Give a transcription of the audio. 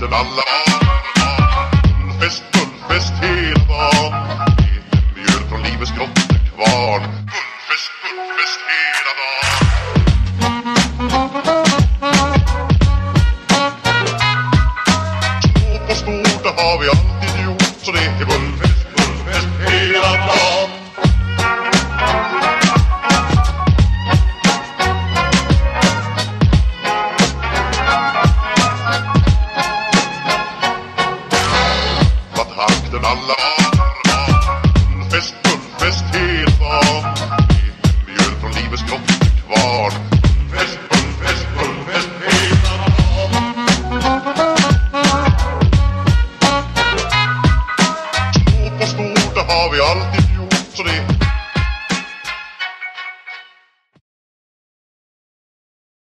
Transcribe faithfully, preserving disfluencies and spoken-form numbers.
Fulltakten alla Fullfest, fullfest hela dagen Vi gör från livets grottekvarn Fullfest, fullfest hela dagen Stå på skor, det har vi alltid gjort Så det är fullfest, fullfest hela dagen Fulltakten alla Fullfest, fullfest hela dagen Vi gör från livets grottekvarn Fullfest, fullfest, fullfest hela dagen Stå på skor, det har vi alltid gjort Så det